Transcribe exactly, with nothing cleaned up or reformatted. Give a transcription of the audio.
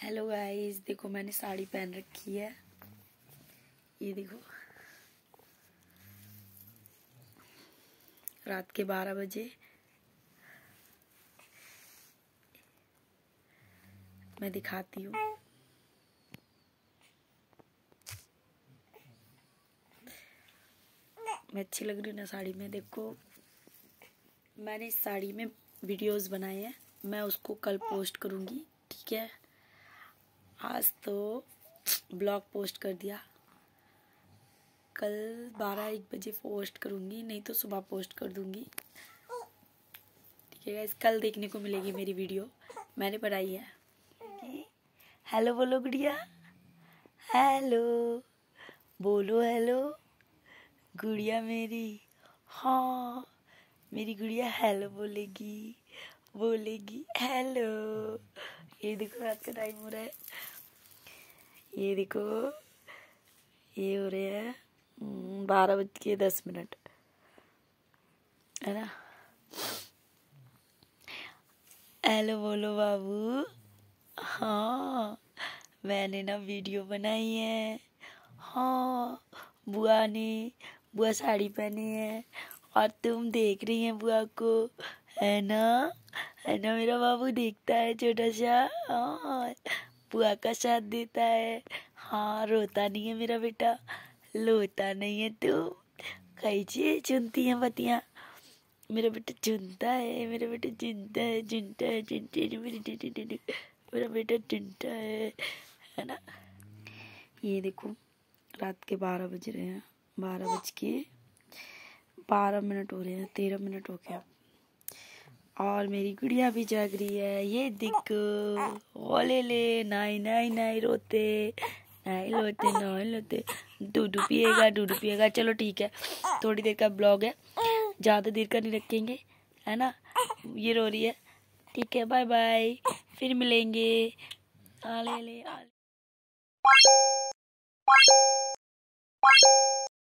Hello guys, देखो मैंने साड़ी पहन रखी है। ये देखो, रात के बारह बजे मैं दिखाती हूँ। मैं अच्छी लग रही हूँ ना साड़ी में। देखो, मैंने इस साड़ी में वीडियोस बनाए हैं, मैं उसको कल पोस्ट करूँगी, ठीक है। आज तो ब्लॉग पोस्ट कर दिया, कल बारह एक बजे पोस्ट करूँगी, नहीं तो सुबह पोस्ट कर दूँगी, ठीक है गाइस। कल देखने को मिलेगी मेरी वीडियो, मैंने बनाई है। हेलो बोलो गुड़िया, हेलो बोलो, हेलो गुड़िया मेरी। हाँ, मेरी गुड़िया हेलो बोलेगी, बोलेगी हेलो। ये देखो रात का टाइम हो रहा है, ये देखो ये हो रहे हैं बारह बज के दस मिनट, है ना। हेलो बोलो बाबू। हाँ, मैंने ना वीडियो बनाई है। हाँ, बुआ ने बुआ साड़ी पहनी है और तुम देख रही हैं बुआ को, है ना, है ना। मेरा बाबू देखता है छोटा सा, हाँ, बुआ का साथ देता है। हाँ, रोता नहीं है मेरा बेटा, लोता नहीं है। तुम कैसे चुनती हैं बतिया, मेरा बेटा चुनता है, मेरा बेटा चुनता है, चुनता है, चुनते है, मेरी मेरा बेटा चुनता है, है ना। ये देखो रात के बारह बज रहे हैं, बारह बज के बारह मिनट हो रहे हैं, तेरह मिनट हो गया और मेरी गुड़िया भी जाग रही है। ये देखो, ओले ले, नाई नाई नाई रोते, नाई लोते, नाई लोते, दूध पिएगा, दूध पिएगा। चलो ठीक है, थोड़ी देर का ब्लॉग है, ज़्यादा देर का नहीं रखेंगे, है ना। ये रो रही है, ठीक है, बाय बाय, फिर मिलेंगे। आले ले आले।